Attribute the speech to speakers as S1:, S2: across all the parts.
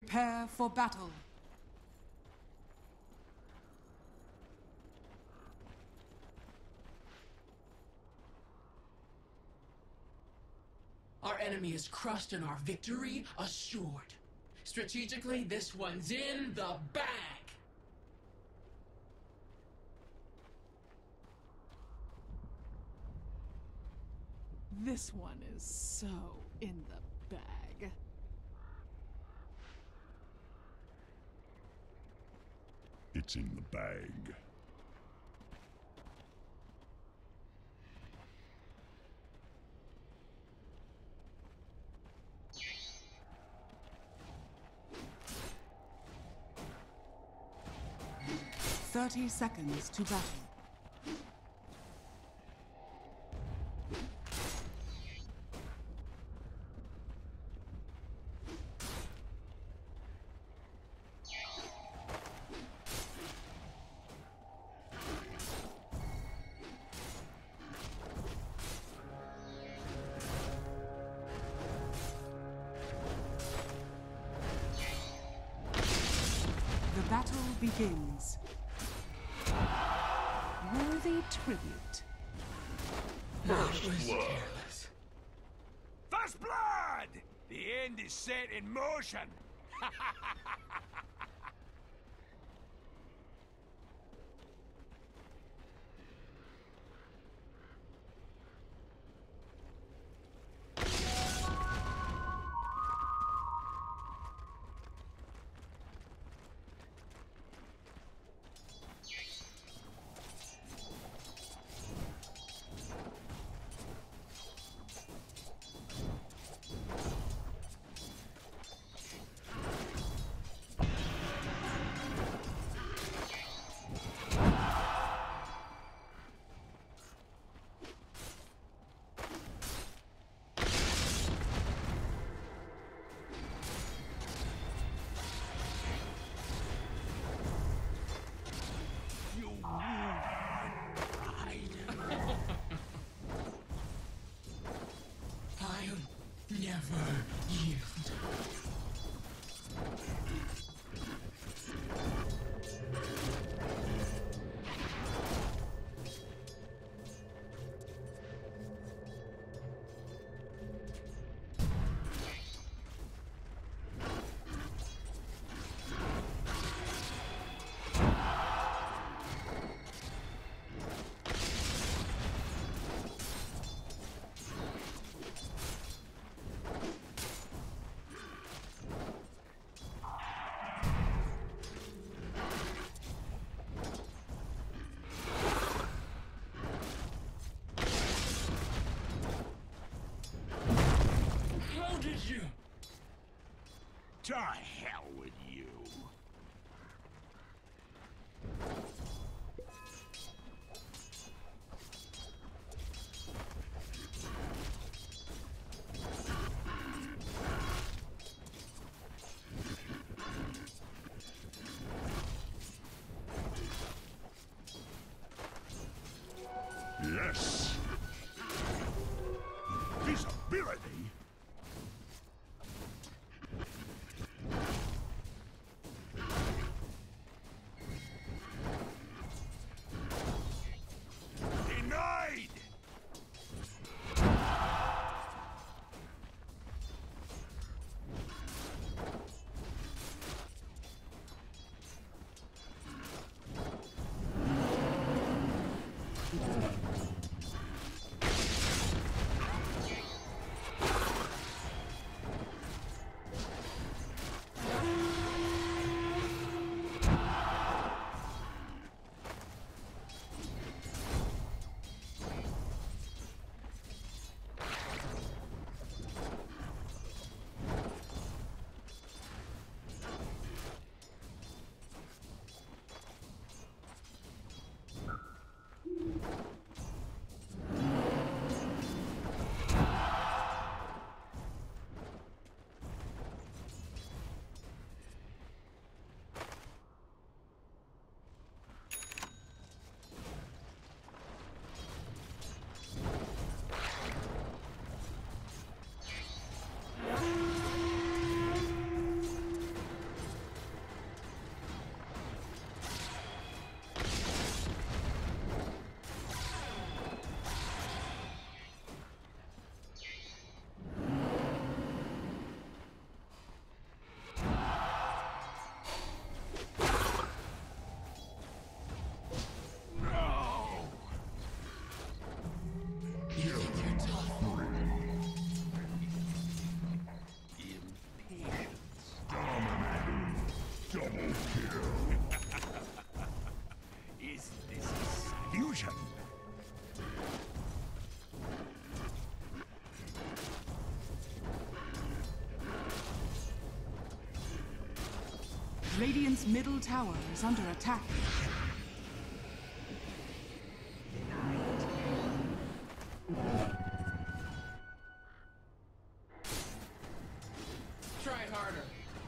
S1: Prepare for battle.
S2: Our enemy is crushed and our victory assured. Strategically, this one's in the bag!
S1: This one is so in the bag.
S3: It's in the bag.
S1: Thirty seconds to battle. The battle begins. Worthy tribute.
S2: First blood. Careless.
S4: First blood! The end is set in motion!
S2: I'll never yield. How did you?
S4: To hell with you.
S3: Yes!
S4: Visibility?
S3: Double kill.
S4: Is this a illusion?
S1: Radiant's middle tower is under attack.
S2: Try harder.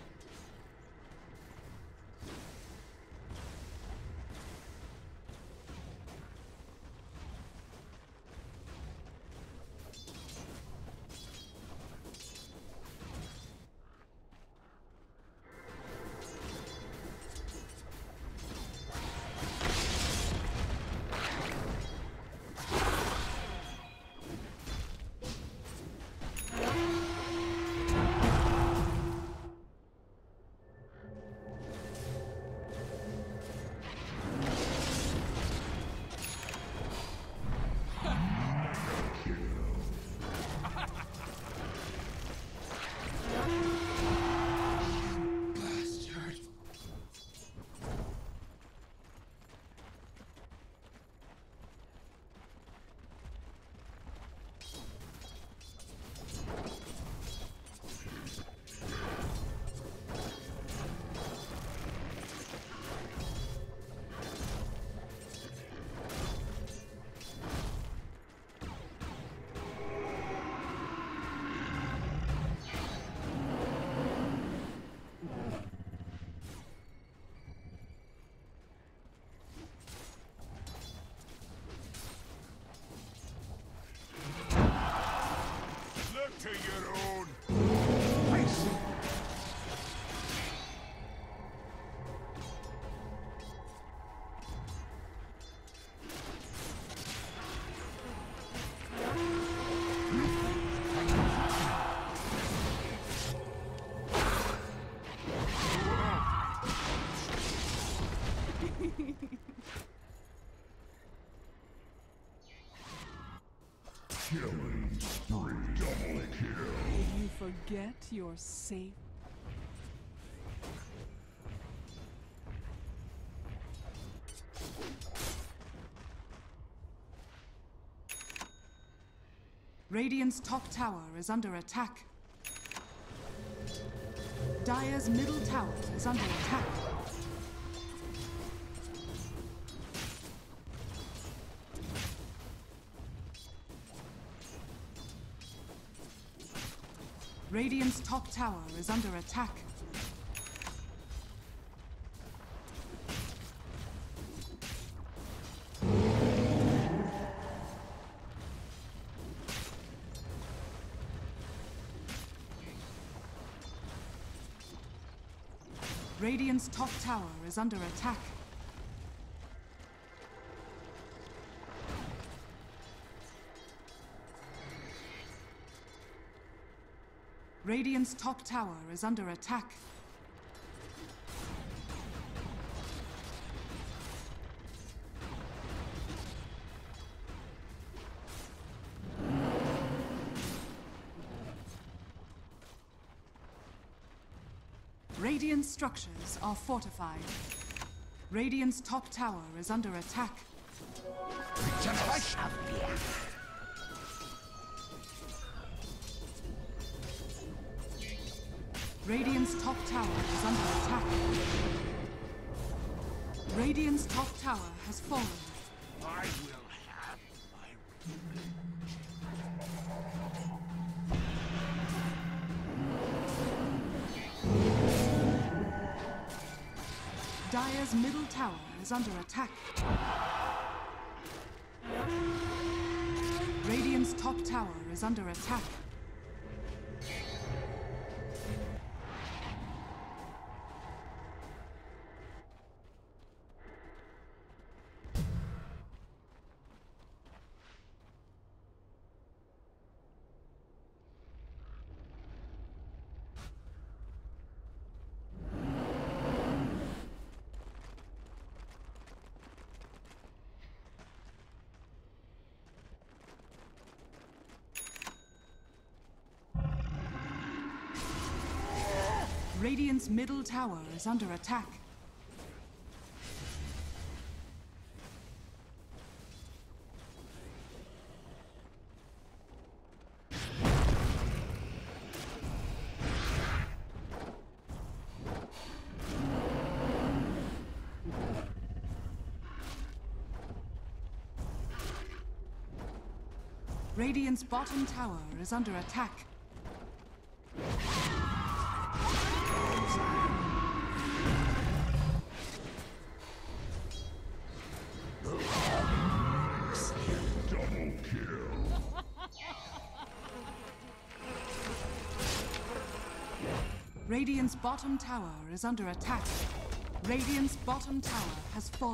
S2: Bastard.
S4: Look to your own place.
S3: Killing spree. Double kill.
S1: Did you forget your safe? Radiant's top tower is under attack. Dire's middle tower is under attack. Radiant's top tower is under attack. Radiant's top tower is under attack. Radiant's top tower is under attack. Radiant structures are fortified. Radiant's top tower is under attack. Radiant's top tower is under attack. Radiant's top tower has fallen.
S4: I will have my
S1: Dire's middle tower is under attack. Radiant's top tower is under attack. Radiant's middle tower is under attack. Radiant's bottom tower is under attack.
S3: Double kill.
S1: Radiant's bottom tower is under attack. Radiant's bottom tower has fallen.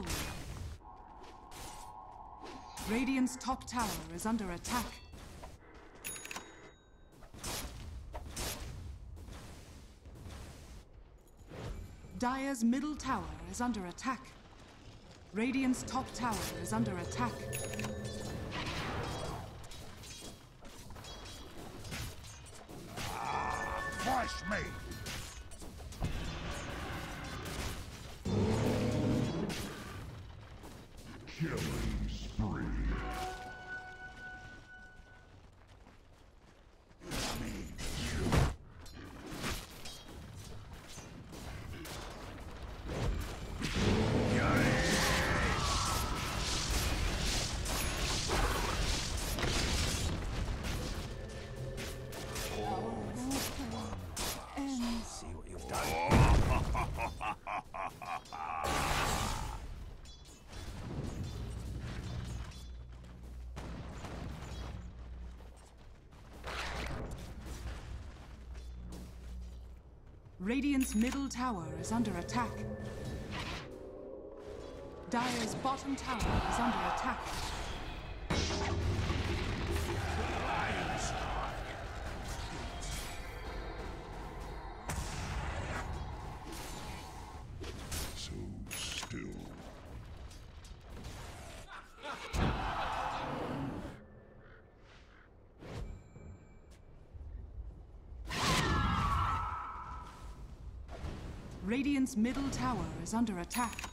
S1: Radiant's top tower is under attack. Dire's middle tower is under attack. Radiant's top tower is under attack.
S4: Fresh meat!
S3: Killing spree.
S4: See what you've done.
S1: Radiant's middle tower is under attack. Dire's bottom tower is under attack.
S3: So still.
S1: Radiant's middle tower is under attack.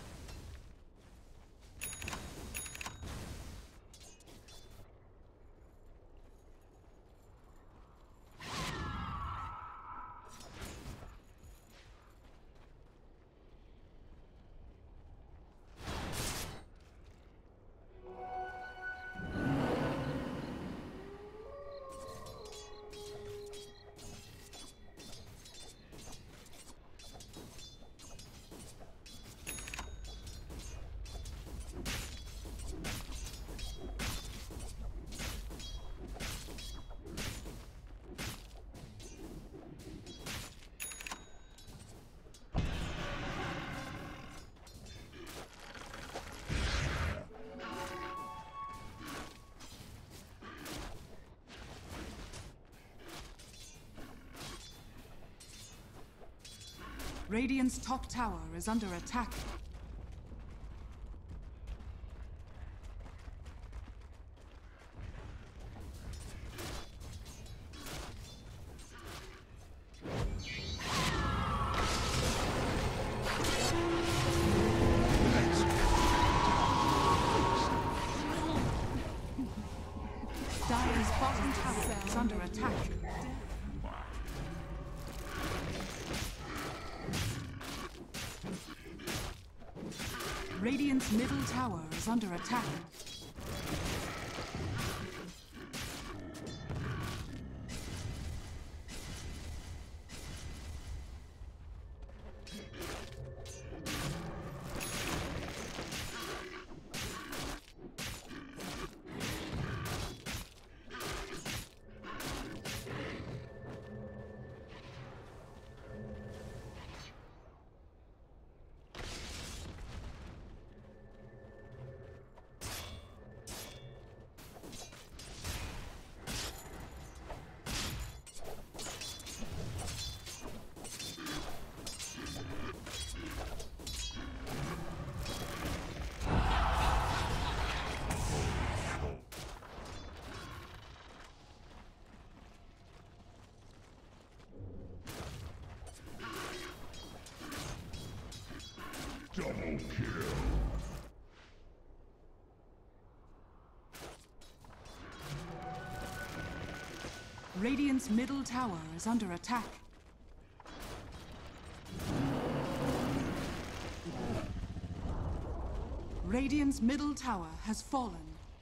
S1: Radiant's top tower is under attack. Dire's bottom tower is under attack. Radiant's middle tower is under attack.
S3: kill.
S1: Radiant's middle tower is under attack. Radiant's middle tower has fallen.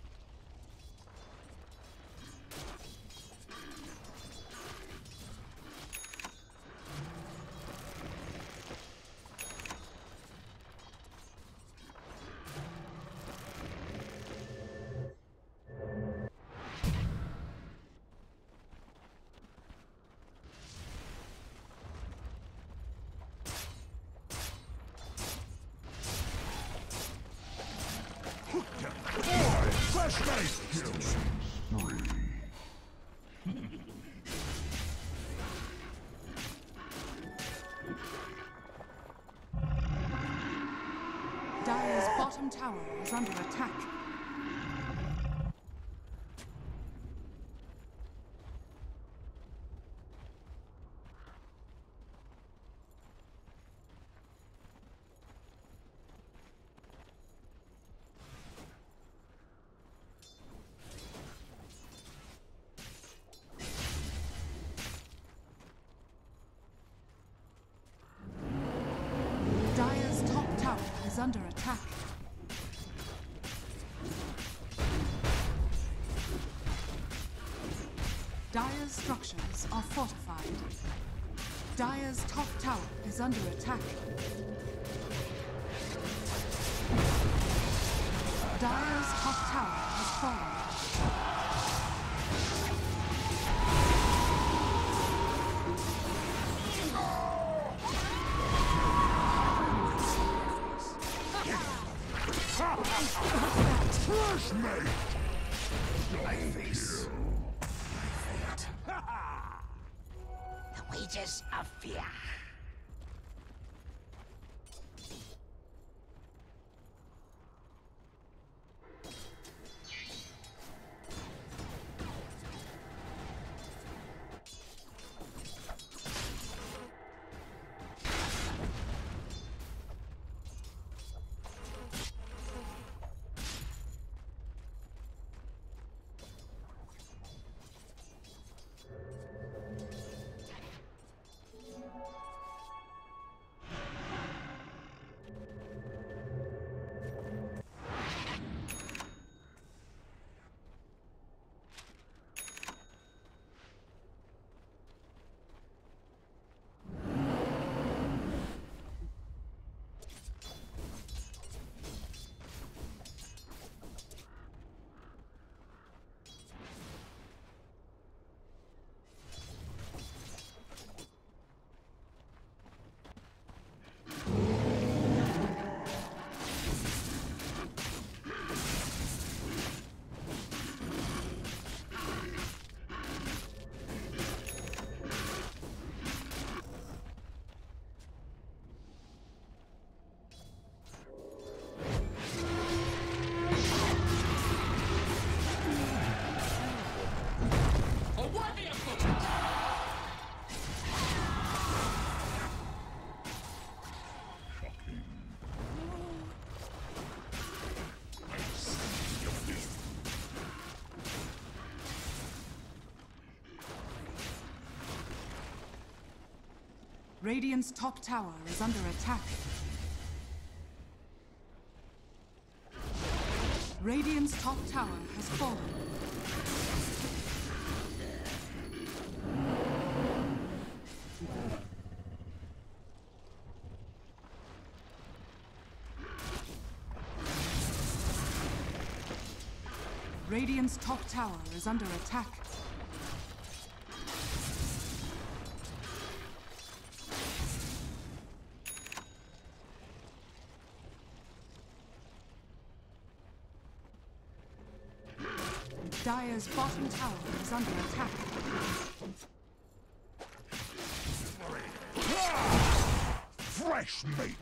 S1: Dire's bottom tower is under attack. Dire's top tower is under attack. Dire's structures are fortified. Dire's top tower is under attack. Dire's top tower has fallen.
S3: Fresh mate!
S4: My face.
S5: The wages of fear.
S1: Radiant's top tower is under attack. Radiant's top tower has fallen. Radiant's top tower is under attack. Dire's bottom tower is under attack.
S3: Fresh meat!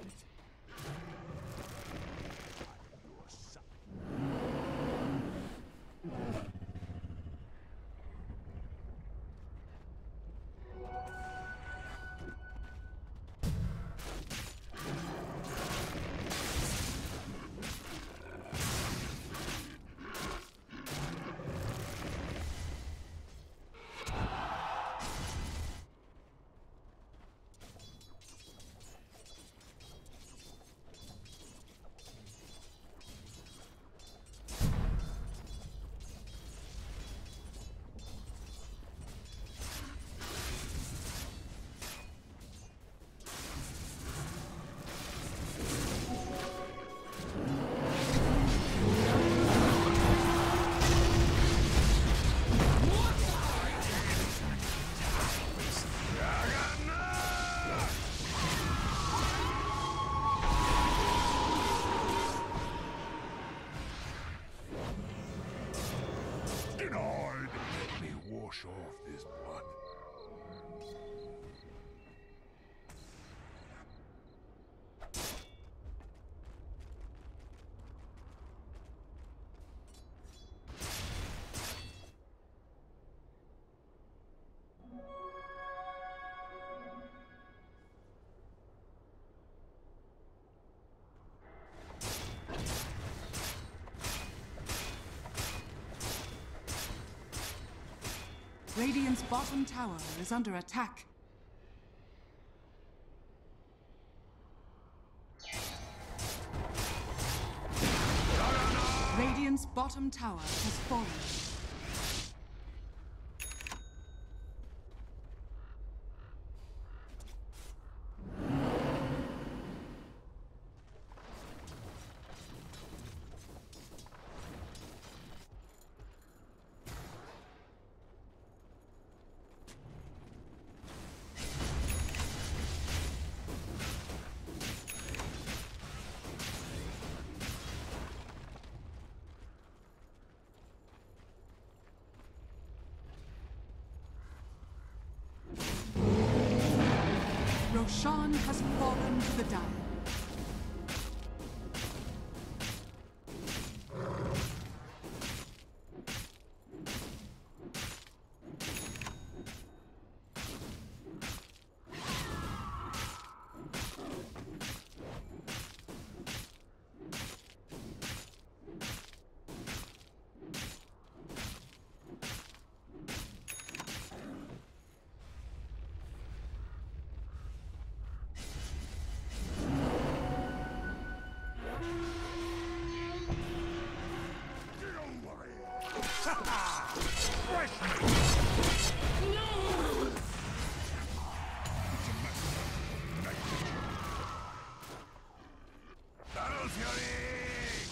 S1: Radiant's bottom tower is under attack. Radiant's bottom tower has fallen. Roshan has fallen to the Dire.
S4: Battle Fury!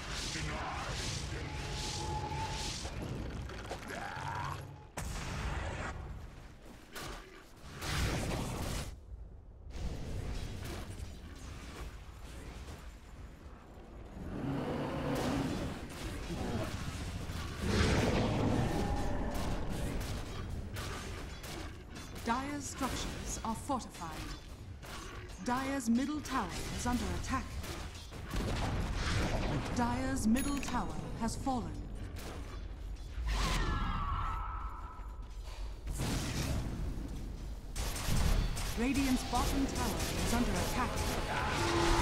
S1: Dire's structures are fortified. Dire's middle tower is under attack. Dire's middle tower has fallen. Radiant's bottom tower is under attack.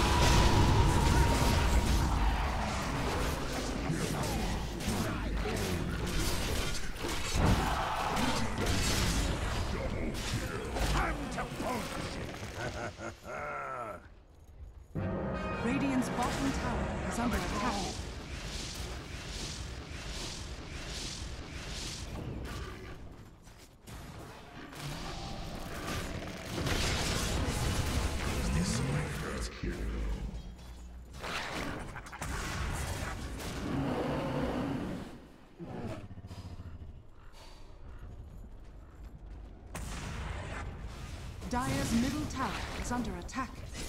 S1: Radiant's bottom tower is under attack. Dire's middle tower is under attack.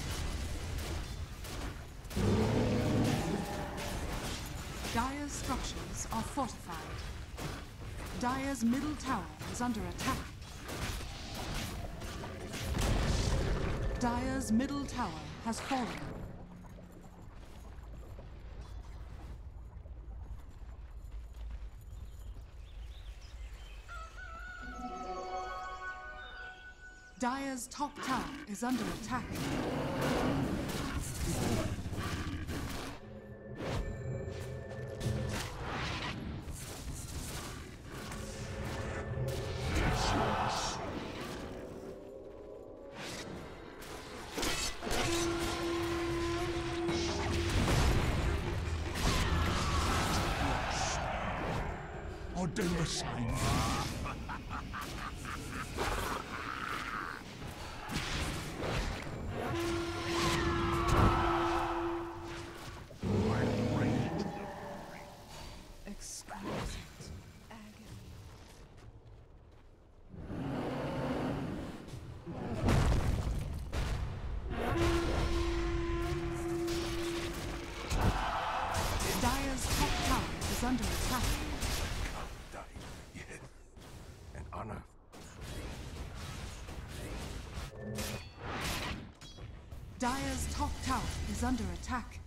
S1: Dire's structures are fortified. Dire's middle tower is under attack. Dire's middle tower has fallen. Dire's top tower is under attack.
S3: I'll do the same.
S1: Exquisite agony. Dire's top tower is under attack.
S4: Die yet. And honor.
S1: Dire's top tower is under attack.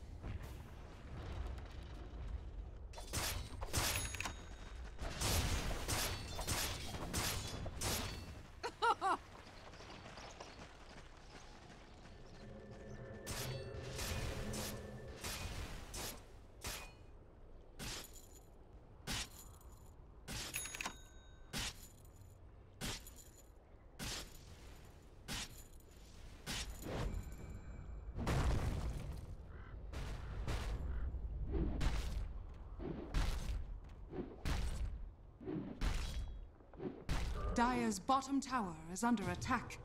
S1: Dire's bottom tower is under attack.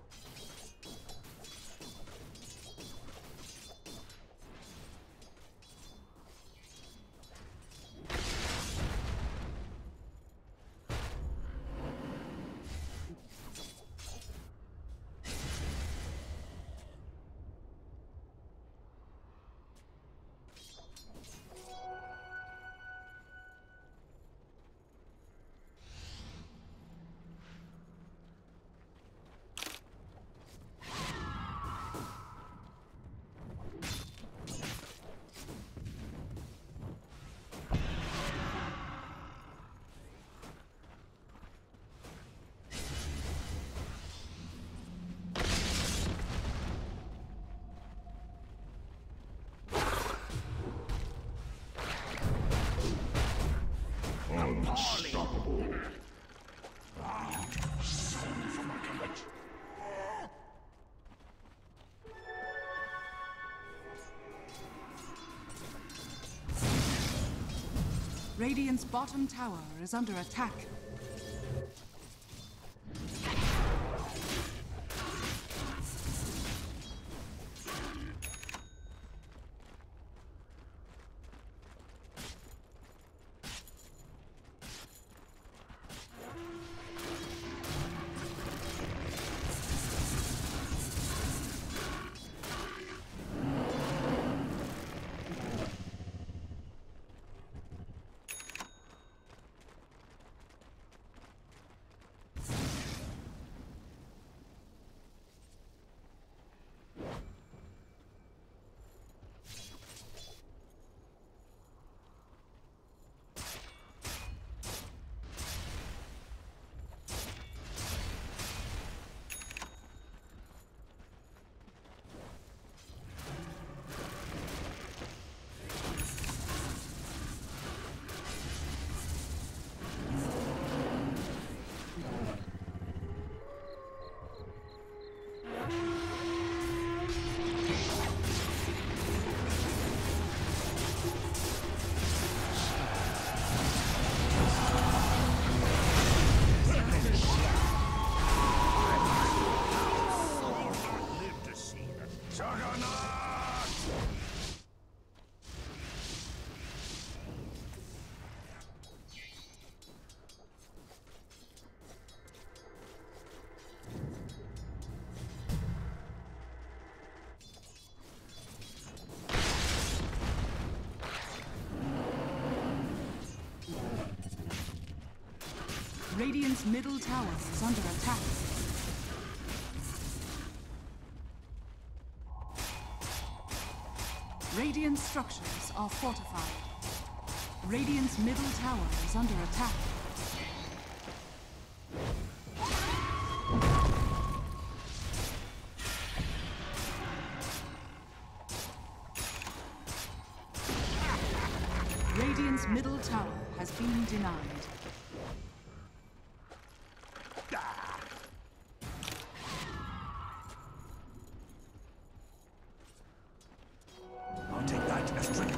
S3: Unstoppable. Son from a cat.
S1: Radiant's bottom tower is under attack. Radiant's middle tower is under attack. Radiant structures are fortified. Radiant's middle tower is under attack. Radiant's middle tower has been denied.
S4: I'll take that as tribute.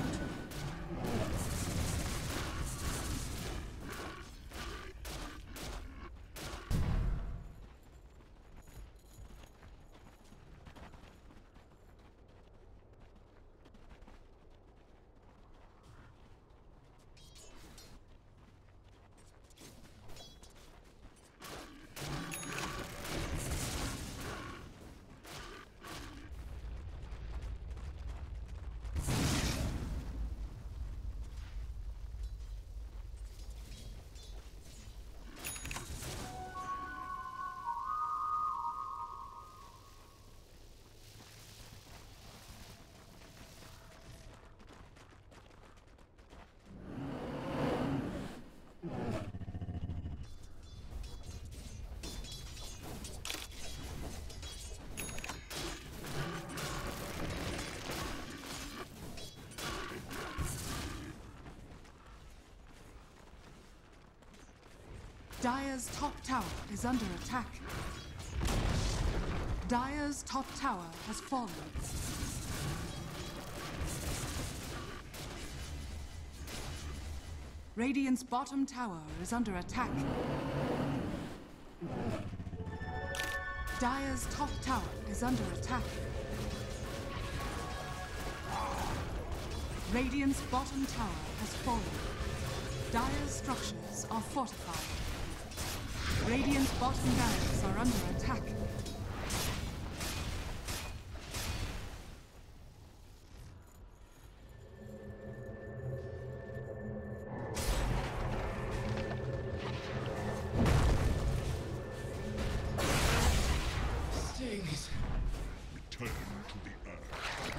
S1: Dire's top tower is under attack. Dire's top tower has fallen. Radiant's bottom tower is under attack. Dire's top tower is under attack. Radiant's bottom tower has fallen. Dire's structures are fortified. Radiant's bottom barracks are under attack.
S2: Stings.
S3: Return to the earth.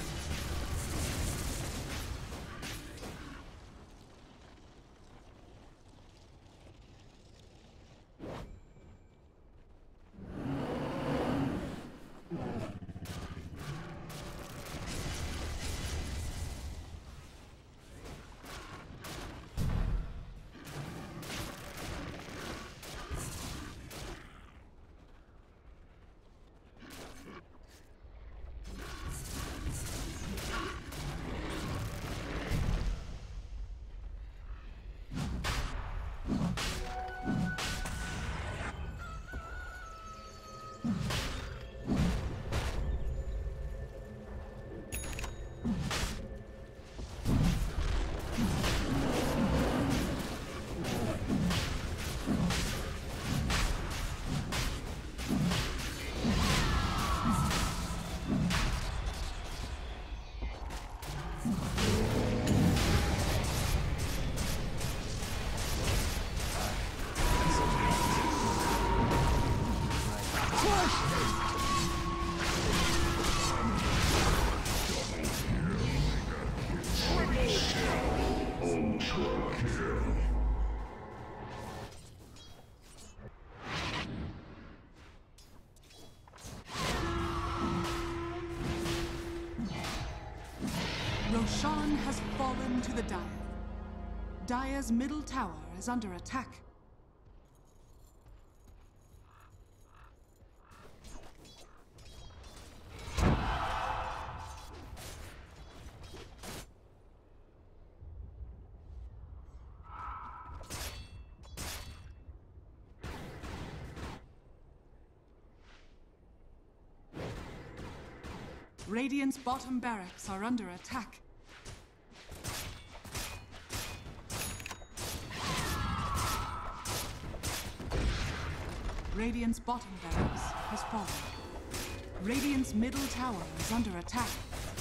S1: Roshan has fallen to the Dire. Dire's middle tower is under attack. Radiant's bottom barracks are under attack. Radiant's bottom barracks has fallen. Radiant's middle tower is under attack.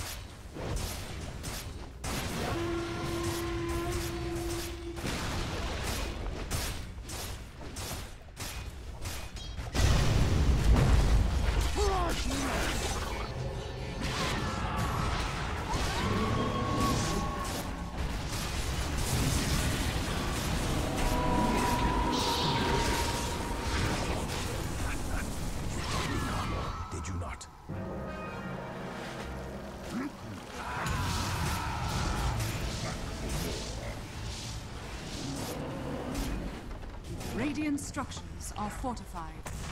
S4: Did you not?
S1: Radiant structures are fortified.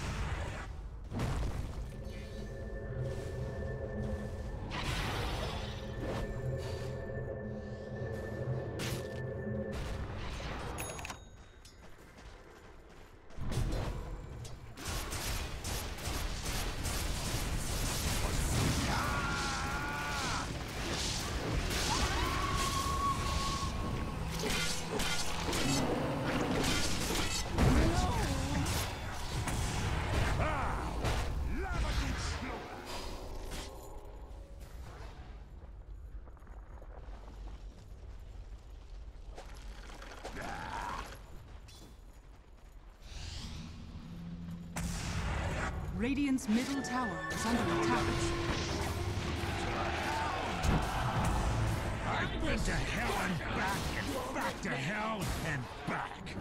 S1: Radiant's middle tower is under attack.
S4: I've been to hell and back to hell and back.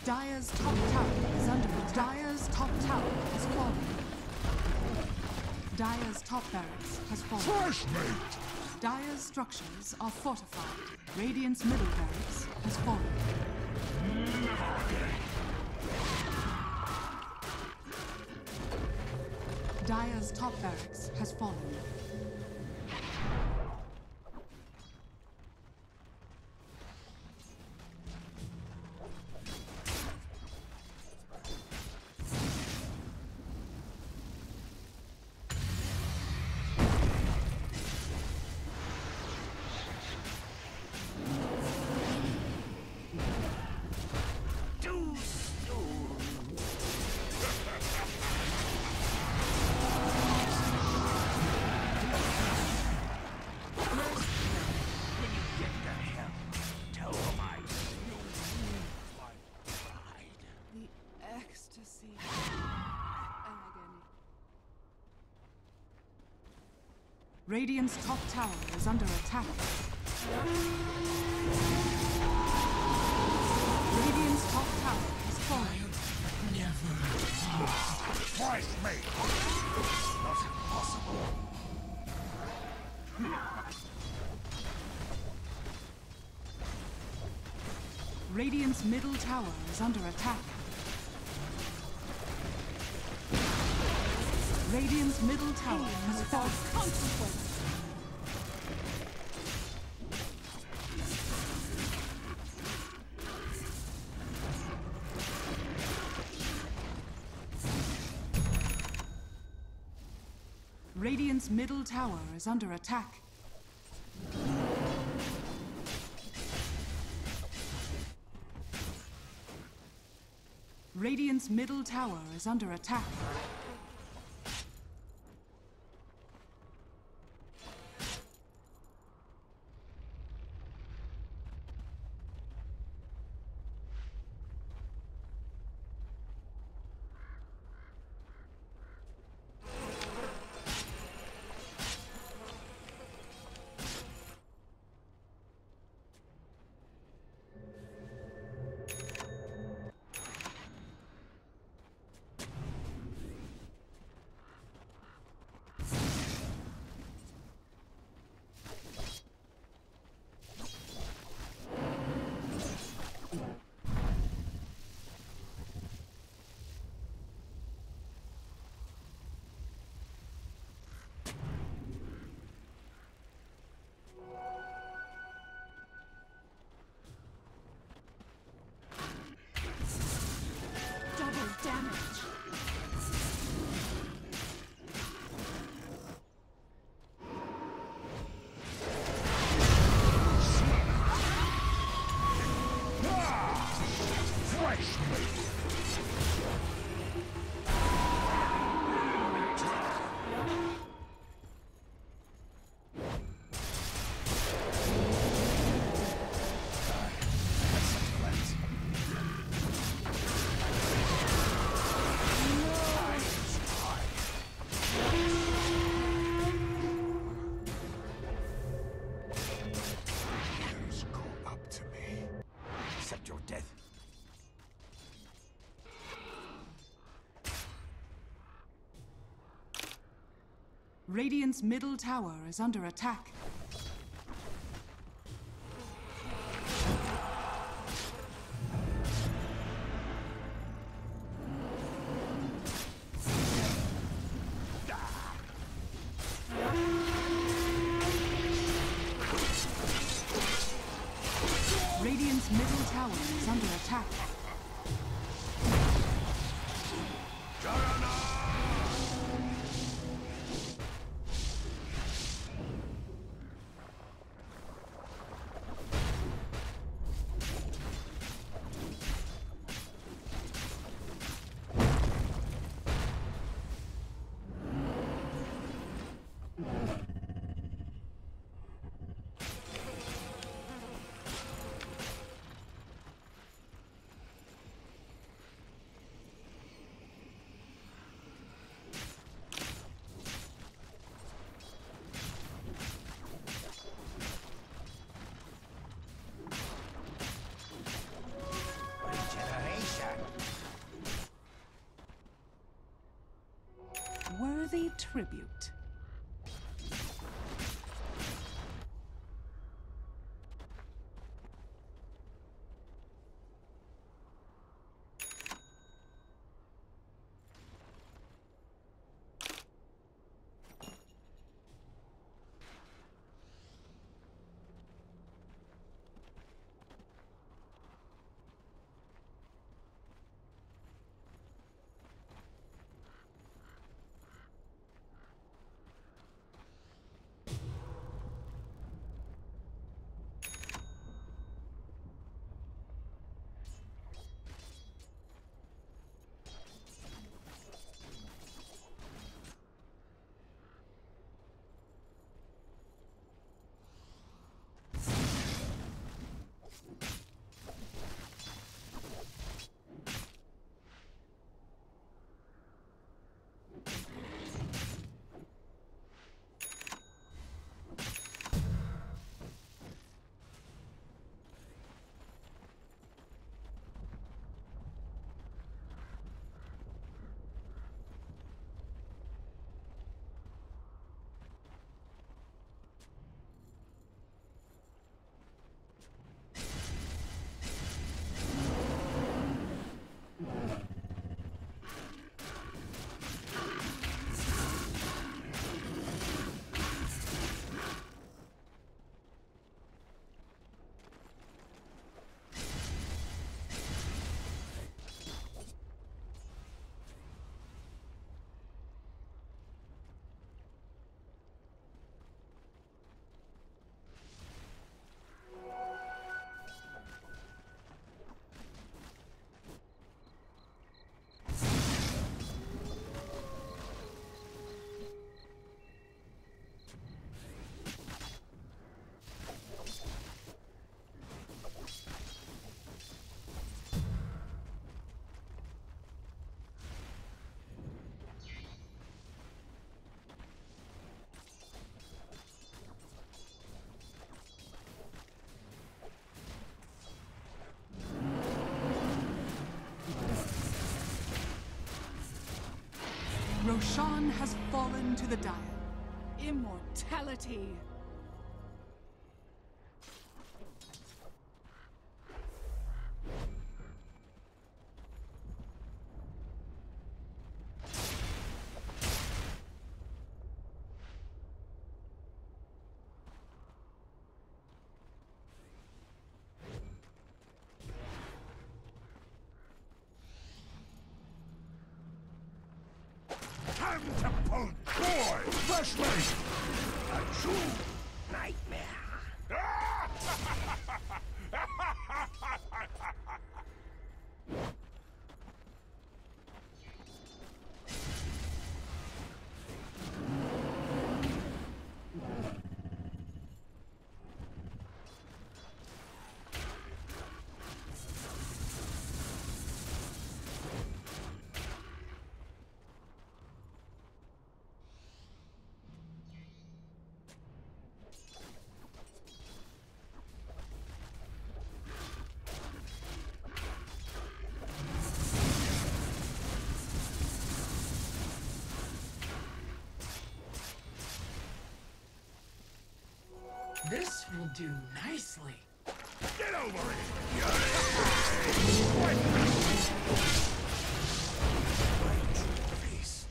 S1: Dire's top tower is under attack. Dire's top tower has fallen. Dire's top barracks has fallen.
S3: Fresh meat!
S1: Dire's structures are fortified. Radiant's middle barracks has fallen. Dire's top barracks has fallen. Radiant's top tower is under attack. Radiant's top tower has fallen.
S4: Fresh meat! Not impossible.
S1: Radiant's middle tower is under attack. Radiant's middle tower has fallen. Consequence. Radiant's middle tower is under attack. Radiant's middle tower is under attack. Radiant's middle tower is under attack. Radiant's middle tower is under attack. tribute. Roshan has fallen to the Dire. Immortality!
S4: Time to pull boy! Flashlight! A true nightmare!
S2: This will do nicely.
S4: Get over it! Face.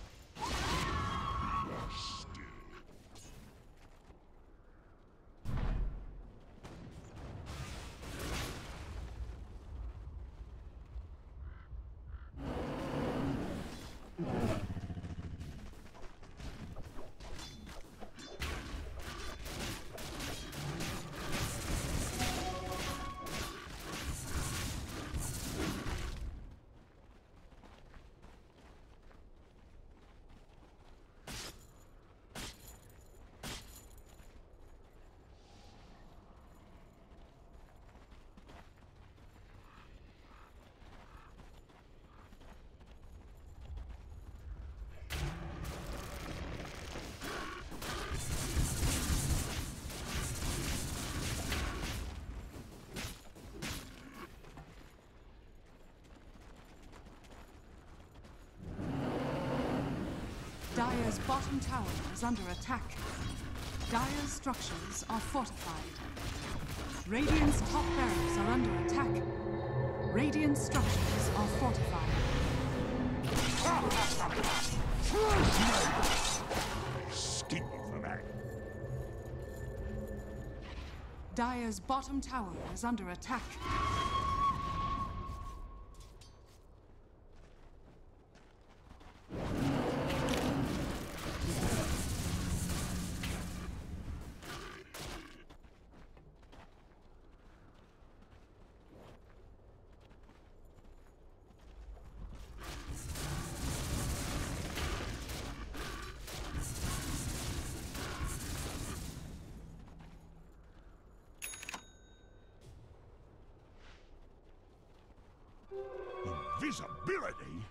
S1: bottom tower is under attack. Dire's structures are fortified. Radiant's top barracks are under attack. Radiant's structures are fortified.
S4: Sting for that.
S1: Dire's bottom tower is under attack.
S4: Invisibility?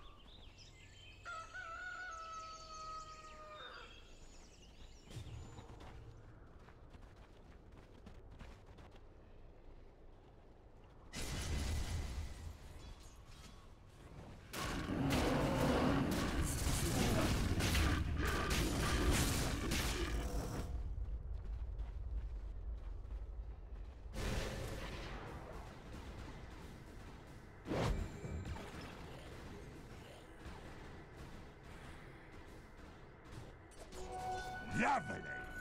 S4: Lovely.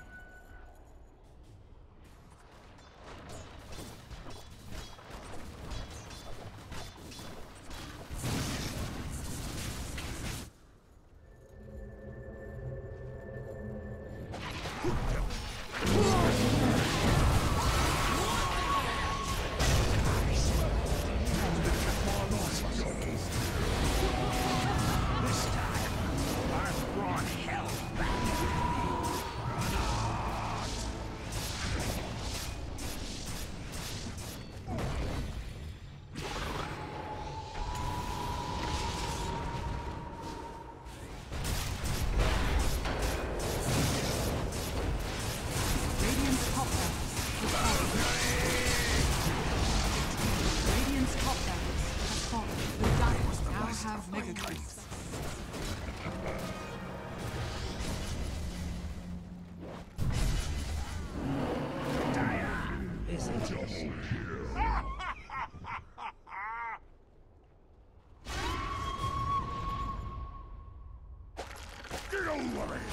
S4: This time, I've brought hell back.
S1: Radiant's top barracks has fallen. Radiant's top barracks has fallen. The Dire now have mega creeps.
S4: Get over it!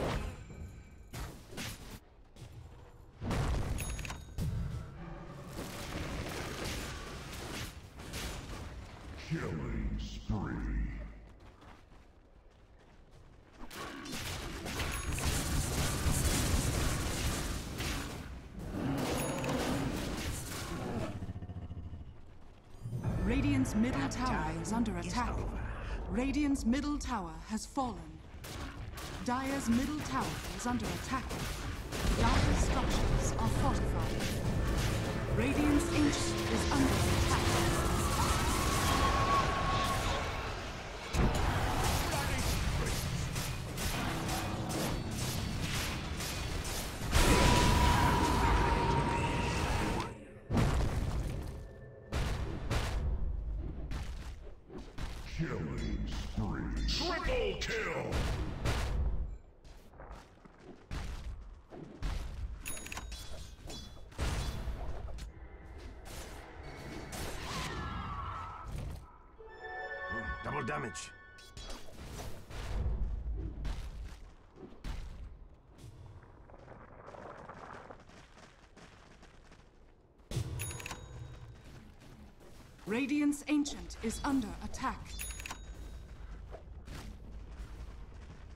S3: Killing spree.
S1: Radiant's middle tower is under attack. Radiant's middle tower has fallen. Dire's middle tower is under attack. Dire's structures are fortified. Radiant's ancient is under attack.
S3: Killing spree.
S4: Triple kill! Double damage.
S1: Radiant's ancient is under attack.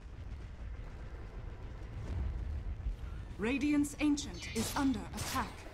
S1: Radiant's ancient is under attack.